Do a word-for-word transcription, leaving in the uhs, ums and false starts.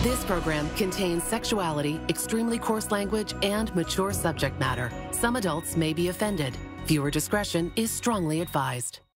This program contains sexuality, extremely coarse language, and mature subject matter. Some adults may be offended. Viewer discretion is strongly advised.